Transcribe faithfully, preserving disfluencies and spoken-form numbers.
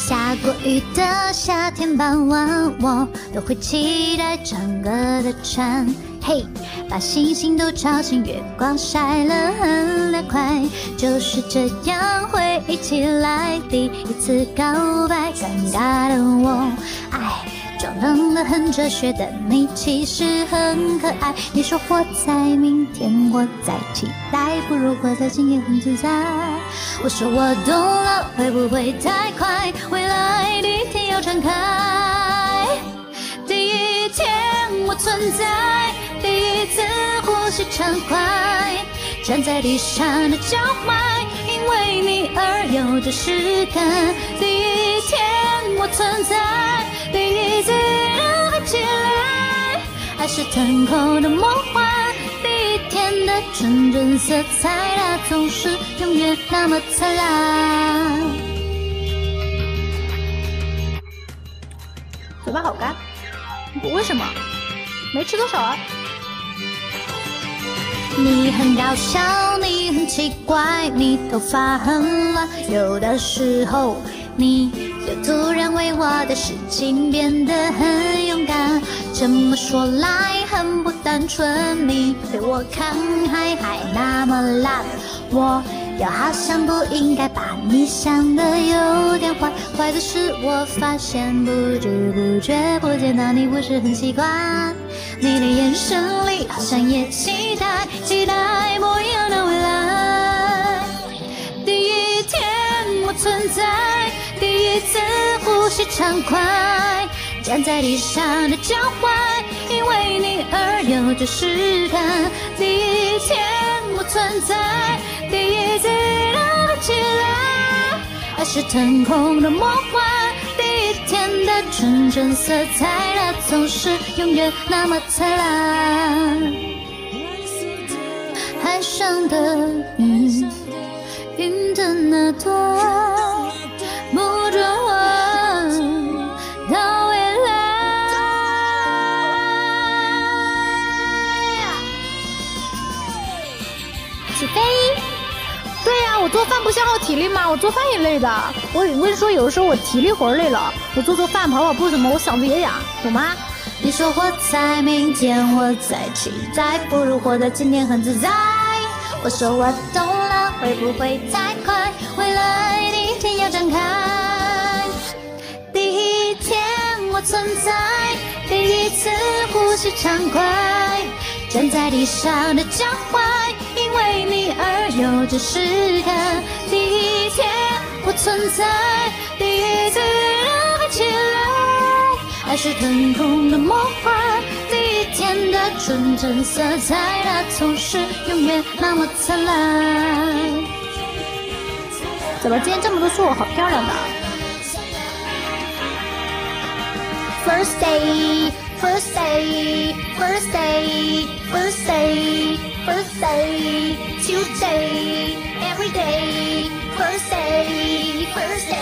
下过雨的夏天傍晚，我都会期待唱歌的船。嘿，把星星都照进月光，晒了很凉快。就是这样回忆起来，第一次告白，尴尬的我，哎。装冷了很哲学的你其实很可爱，你说活在明天，活在期待，不如活在今天很自在。我说我懂了，会不会太快？未来第一天要展开，第一天我存在，第一次呼吸畅快，站在地上的脚踝，因为你而有着诗感。第一天我存在，第一次热爱起来，爱是腾空的梦幻。第一天的纯真色彩，它总是永远那么灿烂。 嘴巴好干，为什么？没吃多少啊。 你很搞笑，你很奇怪，你头发很乱，有的时候你就突然为我的事情变得很勇敢。这么说来很不单纯，你对我看海还那么烂，我又好像不应该把你想得有点坏。坏的是我发现不知不觉不见到你不是很习惯，你的眼神里好像也期待期待不一样的未来。第一天我存在，第一次呼吸畅快，站在地上的脚踝，因为你而有着诗感。第一天我存在，第一次热爱起来，爱是腾空的梦幻。第一天的纯真色彩，它总是永远那么灿烂。海上的云，云的那朵，捕捉我到未来。 起飞！对呀、啊，我做饭不消耗体力吗？我做饭也累的。我我跟你说，有的时候我体力活累了，我做做饭、跑跑步什么，我嗓子也哑，懂吗？ 你说活在明天，活在期待，不如活在今天很自在。我说我懂了，会不会太快？未来第一天要展开，第一天我存在，第一次呼吸畅快，站在地上的脚踝，因为你而有着诗感。第一天我存在，第一次热爱起来，爱是腾空的梦幻。第一天的纯真色彩，它总是永远那么灿烂。 怎么今天这么多树，好漂亮的 First day, first day, first day, first day, first day, Tuesday, every day, first day, first day.